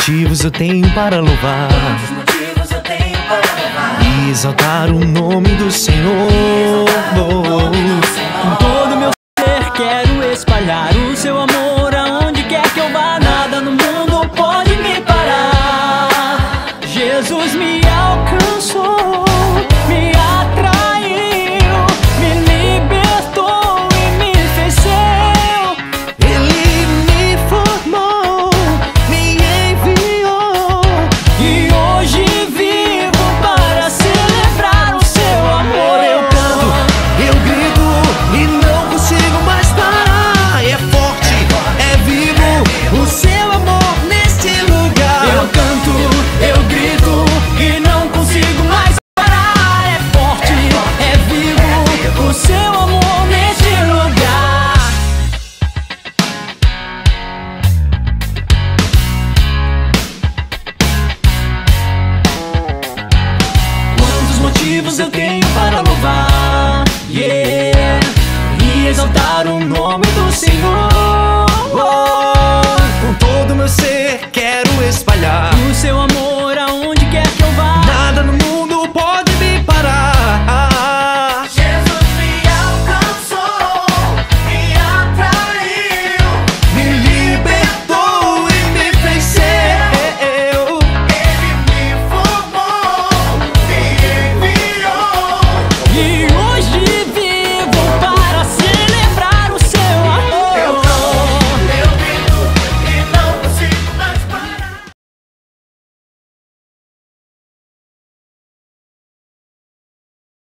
motivos eu tenho para louvar e exaltar o nome do Senhor. Com todo meu ser quero espalhar o seu amor aonde quer que eu vá. Nada no mundo pode me parar. Jesus me alcançou, me atraiu, me libertou e me fez seu. Ele me formou, me enviou E hoje vivo para celebrar o seu amor. Eu canto, eu grito e não consigo mais parar. É forte, é vivo o seu amor neste lugar. Eu canto, eu grito e não consigo mais parar. É forte, é vivo o seu amor neste lugar. Quantos motivos eu tenho para